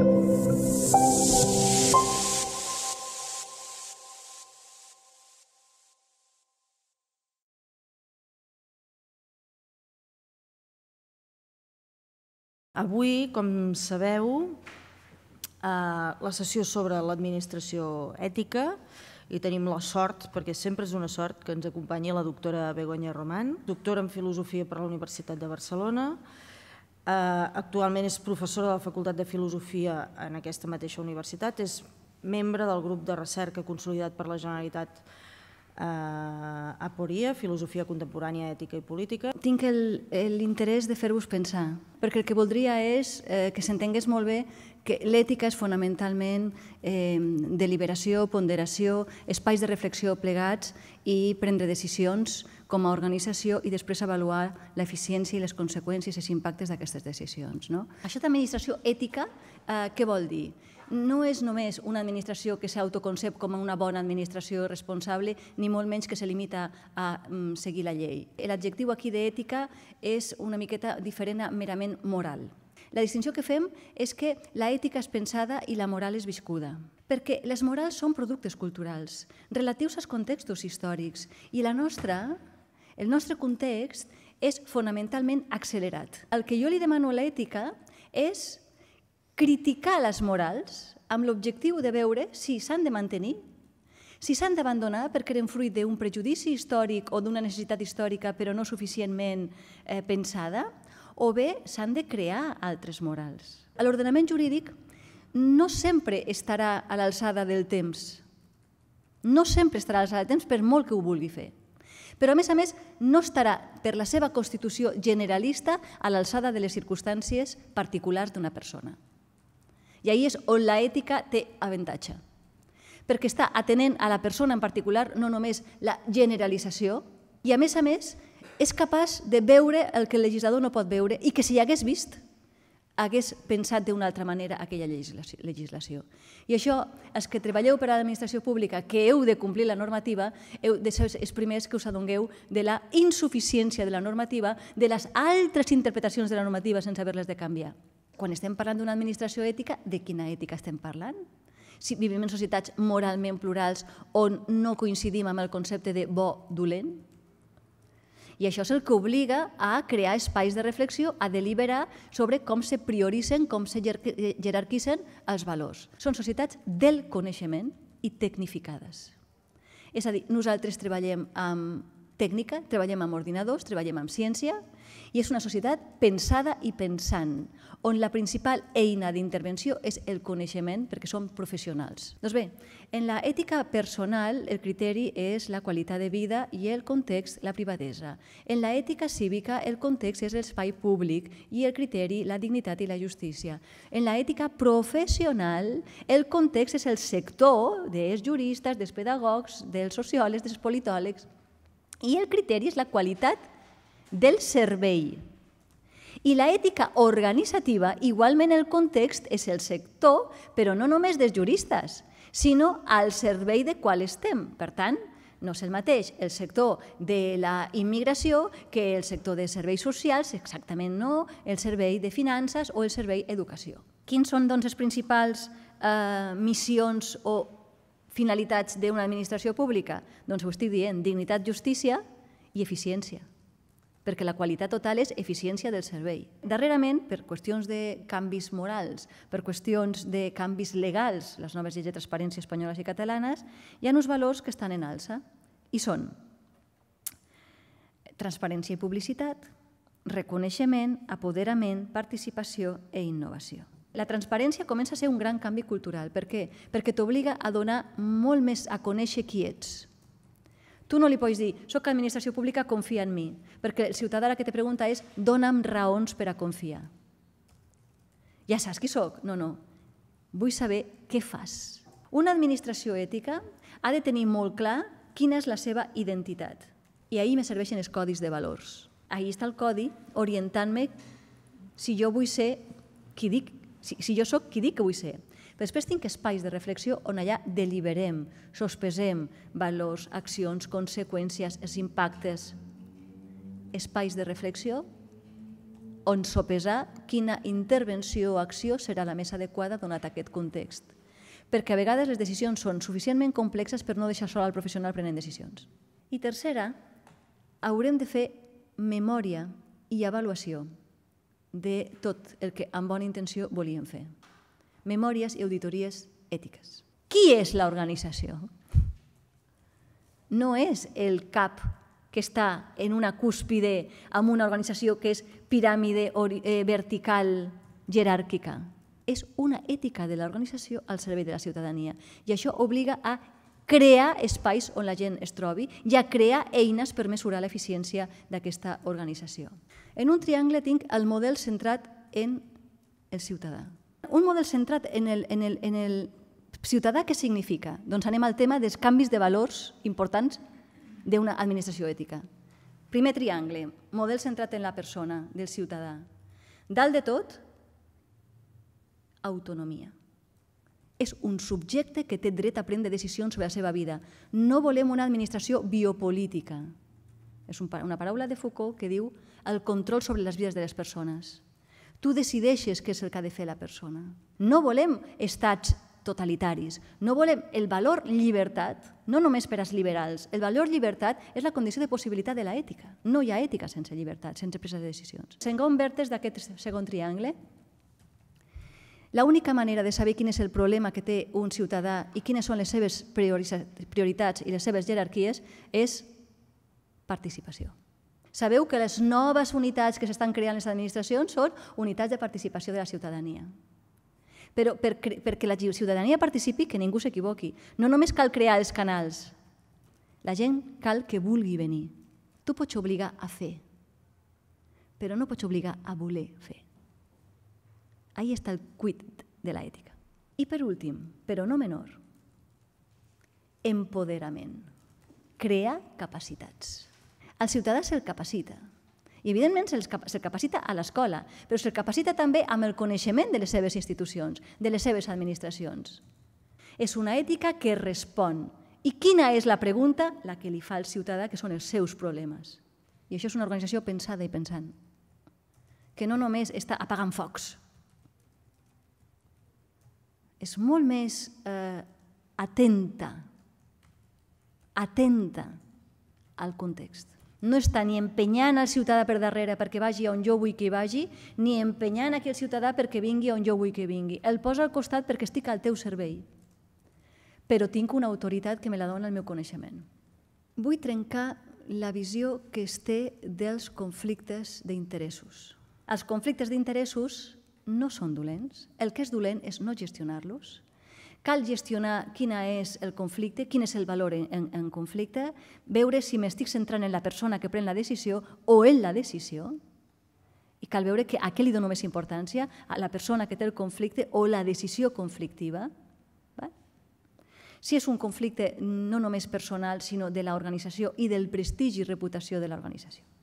Avui, com sabeu, la sessió sobre l'administració ètica, i tenim la sort, perquè sempre és una sort, que ens acompanyi la doctora Begoña Román, doctora en Filosofia per la Universitat de Barcelona. Actualment és professora de la Facultat de Filosofia en aquesta mateixa universitat, és membre del grup de recerca consolidat per la Generalitat Aporia, Filosofia Contemporània, Ètica i Política. Tinc l'interès de fer-vos pensar, perquè el que voldria és que s'entengués molt bé que l'ètica és fonamentalment deliberació, ponderació, espais de reflexió plegats i prendre decisions com a organització i després avaluar l'eficiència i les conseqüències i els impactes d'aquestes decisions. Això d'administració ètica, què vol dir? No és només una administració que s'autoconcep com una bona administració responsable, ni molt menys que se limita a seguir la llei. L'adjectiu aquí d'ètica és una miqueta diferent a merament moral. La distinció que fem és que l'ètica és pensada i la moral és viscuda. Perquè les morals són productes culturals, relatius als contextos històrics, i el nostre context és fonamentalment accelerat. El que jo li demano a l'ètica és criticar les morals amb l'objectiu de veure si s'han de mantenir, si s'han d'abandonar perquè eren fruit d'un prejudici històric o d'una necessitat històrica però no suficientment pensada, o bé s'han de crear altres morals. L'ordenament jurídic no sempre estarà a l'alçada del temps. No sempre estarà a l'alçada del temps per molt que ho vulgui fer. Però, a més, no estarà, per la seva constitució generalista, a l'alçada de les circumstàncies particulars d'una persona. I ahí és on l'ètica té avantatge, perquè està atenent a la persona en particular, no només la generalització, i a més és capaç de veure el que el legislador no pot veure i que si hi hagués vist, hagués pensat d'una altra manera aquella legislació. I això, els que treballeu per a l'administració pública, que heu de complir la normativa, heu de ser els primers que us adongueu de la insuficiència de la normativa, de les altres interpretacions de la normativa sense haver-les de canviar. Quan estem parlant d'una administració ètica, de quina ètica estem parlant? Si vivim en societats moralment plurals on no coincidim amb el concepte de bo-dolent? I això és el que obliga a crear espais de reflexió, a deliberar sobre com se prioritzen, com se jerarquitzen els valors. Són societats del coneixement i tecnificades. És a dir, nosaltres treballem amb tècnica, treballem amb ordinadors, treballem amb ciència, i és una societat pensada i pensant, on la principal eina d'intervenció és el coneixement, perquè som professionals. Doncs bé, en l'ètica personal el criteri és la qualitat de vida i el context la privadesa. En l'ètica cívica el context és l'espai públic i el criteri la dignitat i la justícia. En l'ètica professional el context és el sector dels juristes, dels pedagogs, dels sociòlegs, dels politòlegs, i el criteri és la qualitat del servei. I l'ètica organitzativa, igualment el context, és el sector, però no només dels juristes, sinó al servei de qual estem. Per tant, no és el mateix el sector de la immigració que el sector de serveis socials, exactament no, el servei de finances o el servei d'educació. Quins són, doncs, les principals missions o finalitats d'una administració pública? Doncs ho estic dient, dignitat, justícia i eficiència, perquè la qualitat total és eficiència del servei. Darrerament, per qüestions de canvis morals, per qüestions de canvis legals, les noves lleis de transparència espanyoles i catalanes, hi ha uns valors que estan en alça, i són transparència i publicitat, reconeixement, apoderament, participació i innovació. La transparència comença a ser un gran canvi cultural. Per què? Perquè t'obliga a donar molt més a conèixer qui ets. Tu no li pots dir, soc administració pública, confia en mi, perquè el ciutadà que te pregunta és, dona'm raons per a confiar. Ja saps qui soc? No, no. Vull saber què fas. Una administració ètica ha de tenir molt clar quina és la seva identitat. I ahir me serveixen els codis de valors. Ahir està el codi orientant-me si jo vull ser qui dic, si jo soc qui dic que vull ser. Després tinc espais de reflexió on allà deliberem, sospesem valors, accions, conseqüències, els impactes. Espais de reflexió on sopesar quina intervenció o acció serà la més adequada donat aquest context. Perquè a vegades les decisions són suficientment complexes per no deixar sol al professional prenent decisions. I tercera, haurem de fer memòria i avaluació de tot el que amb bona intenció volíem fer. Memòries i auditories ètiques. Qui és l'organització? No és el cap que està en una cúspide amb una organització que és piràmide vertical jeràrquica. És una ètica de l'organització al servei de la ciutadania. I això obliga a crear espais on la gent es trobi i a crear eines per mesurar l'eficiència d'aquesta organització. En un triangle tinc el model centrat en el ciutadà. Un model centrat en el ciutadà, què significa? Doncs anem al tema dels canvis de valors importants d'una administració ètica. Primer triangle, model centrat en la persona, del ciutadà. Dalt de tot, autonomia. És un subjecte que té dret a prendre decisions sobre la seva vida. No volem una administració biopolítica. És una paraula de Foucault que diu el control sobre les vides de les persones. Tu decideixes què és el que ha de fer la persona. No volem estats totalitaris. No volem el valor llibertat, no només per als liberals. El valor llibertat és la condició de possibilitat de l'ètica. No hi ha ètica sense llibertat, sense presa de decisions. Segon vèrtex d'aquest segon triangle, l'única manera de saber quin és el problema que té un ciutadà i quines són les seves prioritats i les seves jerarquies és participació. Sabeu que les noves unitats que s'estan creant les administracions són unitats de participació de la ciutadania. Però perquè la ciutadania participi, que ningú s'equivoqui. No només cal crear els canals. La gent cal que vulgui venir. Tu pots obligar a fer, però no pots obligar a voler fer. Ahí està el quid de l'ètica. I per últim, però no menor, empoderament. Crear capacitats. El ciutadà se'l capacita. I, evidentment, se'l capacita a l'escola, però se'l capacita també amb el coneixement de les seves institucions, de les seves administracions. És una ètica que respon. I quina és la pregunta? La que li fa al ciutadà, que són els seus problemes. I això és una organització pensada i pensant, que no només està apagant focs. És molt més atenta al context. No està ni empenyant el ciutadà per darrere perquè vagi on jo vull que vagi, ni empenyant aquell ciutadà perquè vingui on jo vull que vingui. El posa al costat perquè estic al teu servei. Però tinc una autoritat que me la dona el meu coneixement. Vull trencar la visió que es té dels conflictes d'interessos. Els conflictes d'interessos no són dolents. El que és dolent és no gestionar-los. Cal gestionar quin és el conflicte, quin és el valor en conflicte, veure si m'estic centrant en la persona que pren la decisió o en la decisió, i cal veure que a què li dono més importància, a la persona que té el conflicte o la decisió conflictiva. Si és un conflicte no només personal, sinó de l'organització i del prestigi i reputació de l'organització.